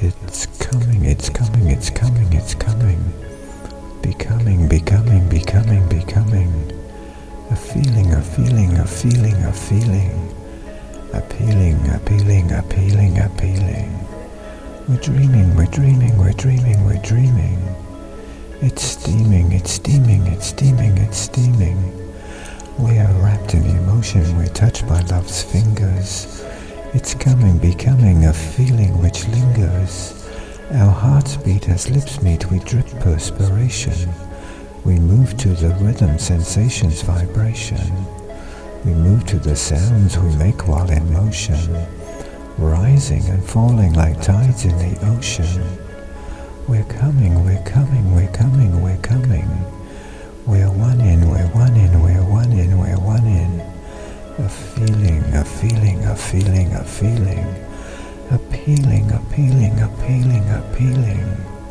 It's coming, it's coming, it's coming, it's coming. Becoming, becoming, becoming, becoming. A feeling, a feeling, a feeling, a feeling. Appealing, appealing, appealing, appealing. We're dreaming, we're dreaming, we're dreaming, we're dreaming. It's steaming, it's steaming, it's steaming, it's steaming. We are wrapped in emotion, we're touched by love's fingers. It's coming, becoming a feeling which lingers. Our hearts beat as lips meet, we drip perspiration. We move to the rhythm, sensations, vibration. We move to the sounds we make while in motion, rising and falling like tides in the ocean. We're coming, we're coming, we're coming, we're coming. We're one in, we're one in, we're one in, we're one in. A feeling, a feeling, a feeling, a feeling. Appealing, appealing, appealing, appealing.